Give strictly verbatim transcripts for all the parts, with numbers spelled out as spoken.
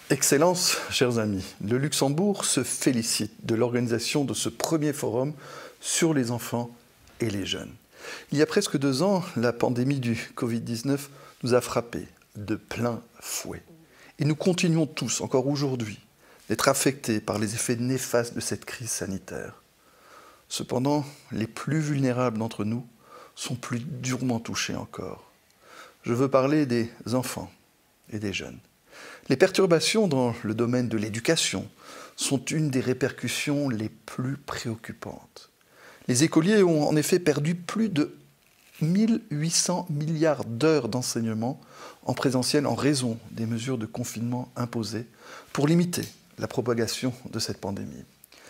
Excellences, chers amis, le Luxembourg se félicite de l'organisation de ce premier forum sur les enfants et les jeunes. Il y a presque deux ans, la pandémie du Covid dix-neuf nous a frappés de plein fouet. Et nous continuons tous, encore aujourd'hui, d'être affectés par les effets néfastes de cette crise sanitaire. Cependant, les plus vulnérables d'entre nous sont plus durement touchés encore. Je veux parler des enfants et des jeunes. Les perturbations dans le domaine de l'éducation sont une des répercussions les plus préoccupantes. Les écoliers ont en effet perdu plus de mille huit cents milliards d'heures d'enseignement en présentiel en raison des mesures de confinement imposées pour limiter la propagation de cette pandémie.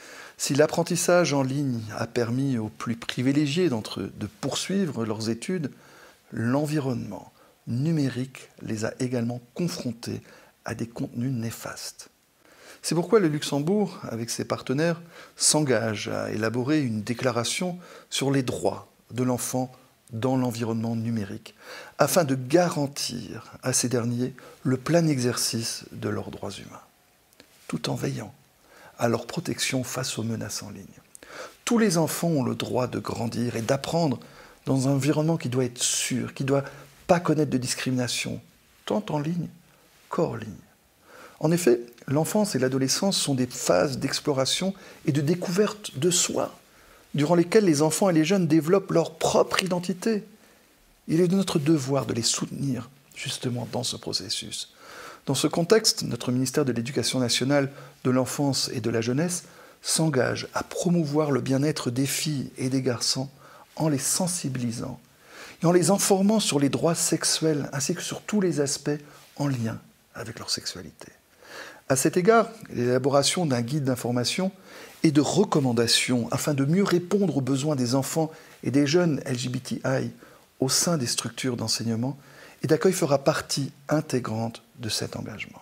Si l'apprentissage en ligne a permis aux plus privilégiés d'entre eux de poursuivre leurs études, l'environnement numérique les a également confrontés à des contenus néfastes. C'est pourquoi le Luxembourg, avec ses partenaires, s'engage à élaborer une déclaration sur les droits de l'enfant dans l'environnement numérique, afin de garantir à ces derniers le plein exercice de leurs droits humains, tout en veillant à leur protection face aux menaces en ligne. Tous les enfants ont le droit de grandir et d'apprendre dans un environnement qui doit être sûr, qui ne doit pas connaître de discrimination, tant en ligne qu'hors ligne. En effet, l'enfance et l'adolescence sont des phases d'exploration et de découverte de soi, durant lesquelles les enfants et les jeunes développent leur propre identité. Il est de notre devoir de les soutenir justement dans ce processus. Dans ce contexte, notre ministère de l'Éducation nationale, de l'enfance et de la jeunesse s'engage à promouvoir le bien-être des filles et des garçons en les sensibilisant et en les informant sur les droits sexuels ainsi que sur tous les aspects en lien avec leur sexualité. À cet égard, l'élaboration d'un guide d'information et de recommandations afin de mieux répondre aux besoins des enfants et des jeunes L G B T I au sein des structures d'enseignement et d'accueil fera partie intégrante de cet engagement.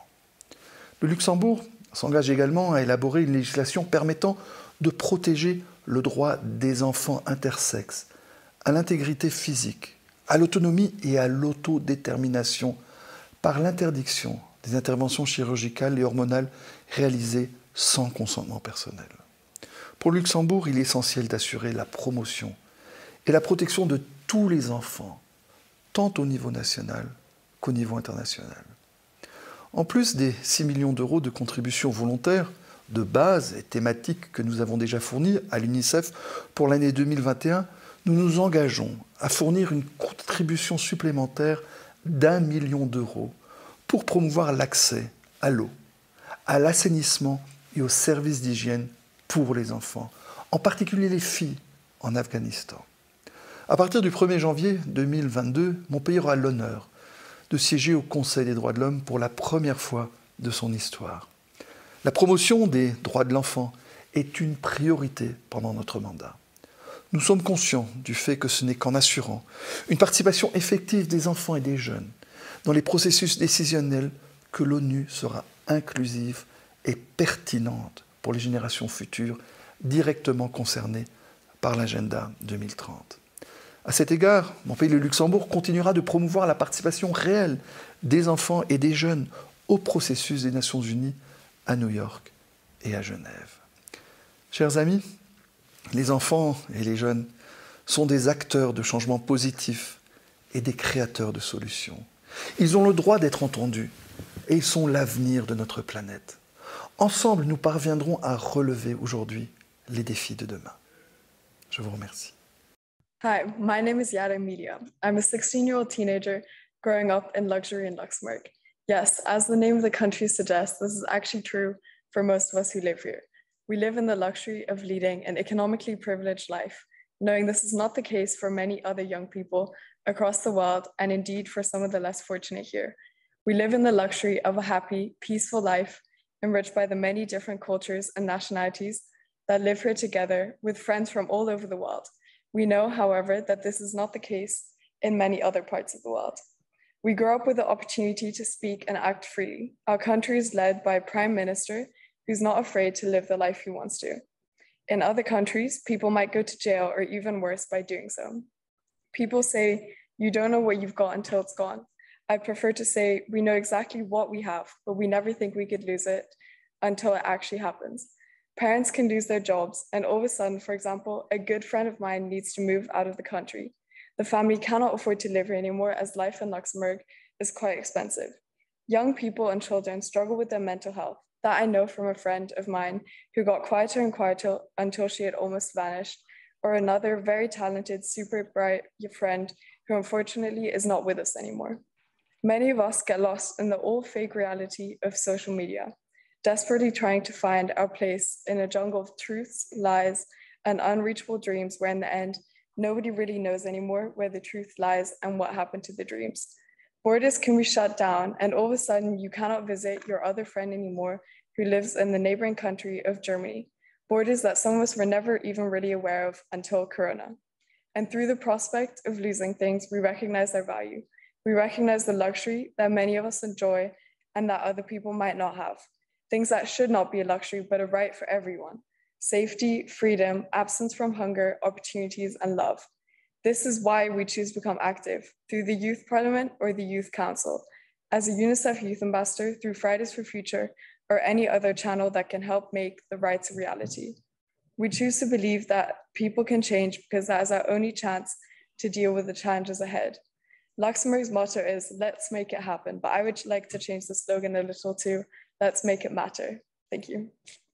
Le Luxembourg s'engage également à élaborer une législation permettant de protéger le droit des enfants intersexes à l'intégrité physique, à l'autonomie et à l'autodétermination par l'interdiction des interventions chirurgicales et hormonales réalisées sans consentement personnel. Pour le Luxembourg, il est essentiel d'assurer la promotion et la protection de tous les enfants, tant au niveau national qu'au niveau international. En plus des six millions d'euros de contributions volontaires de base et thématiques que nous avons déjà fournies à l'UNICEF pour l'année deux mille vingt et un, nous nous engageons à fournir une contribution supplémentaire d'un million d'euros pour promouvoir l'accès à l'eau, à l'assainissement et aux services d'hygiène pour les enfants, en particulier les filles en Afghanistan. À partir du premier janvier deux mille vingt-deux, mon pays aura l'honneur de siéger au Conseil des droits de l'homme pour la première fois de son histoire. La promotion des droits de l'enfant est une priorité pendant notre mandat. Nous sommes conscients du fait que ce n'est qu'en assurant une participation effective des enfants et des jeunes dans les processus décisionnels que l'ONU sera inclusive et pertinente pour les générations futures directement concernées par l'agenda deux mille trente. À cet égard, mon pays, le Luxembourg, continuera de promouvoir la participation réelle des enfants et des jeunes au processus des Nations Unies à New York et à Genève. Chers amis, les enfants et les jeunes sont des acteurs de changements positifs et des créateurs de solutions. Ils ont le droit d'être entendus et ils sont l'avenir de notre planète. Ensemble, nous parviendrons à relever aujourd'hui les défis de demain. Je vous remercie. Hi, my name is Yara Emilia. I'm a sixteen-year-old teenager growing up in luxury in Luxembourg. Yes, as the name of the country suggests, this is actually true for most of us who live here. We live in the luxury of leading an economically privileged life, knowing this is not the case for many other young people across the world, and indeed for some of the less fortunate here. We live in the luxury of a happy, peaceful life, enriched by the many different cultures and nationalities that live here together with friends from all over the world. We know, however, that this is not the case in many other parts of the world. We grow up with the opportunity to speak and act freely. Our country is led by a prime minister who's not afraid to live the life he wants to. In other countries, people might go to jail or even worse by doing so. People say, you don't know what you've got until it's gone. I prefer to say we know exactly what we have, but we never think we could lose it until it actually happens. Parents can lose their jobs, and all of a sudden, for example, a good friend of mine needs to move out of the country. The family cannot afford to live here anymore as life in Luxembourg is quite expensive. Young people and children struggle with their mental health. That I know from a friend of mine who got quieter and quieter until she had almost vanished, or another very talented, super bright friend who unfortunately is not with us anymore. Many of us get lost in the old fake reality of social media, desperately trying to find our place in a jungle of truths, lies, and unreachable dreams where in the end, nobody really knows anymore where the truth lies and what happened to the dreams. Borders can be shut down, and all of a sudden you cannot visit your other friend anymore who lives in the neighboring country of Germany, borders that some of us were never even really aware of until Corona. And through the prospect of losing things, we recognize their value. We recognize the luxury that many of us enjoy and that other people might not have. Things that should not be a luxury, but a right for everyone. Safety, freedom, absence from hunger, opportunities, and love. This is why we choose to become active through the Youth Parliament or the Youth Council, as a UNICEF Youth Ambassador through Fridays for Future, or any other channel that can help make the rights a reality. We choose to believe that people can change because that is our only chance to deal with the challenges ahead. Luxembourg's motto is, let's make it happen, but I would like to change the slogan a little to, let's make it matter. Thank you.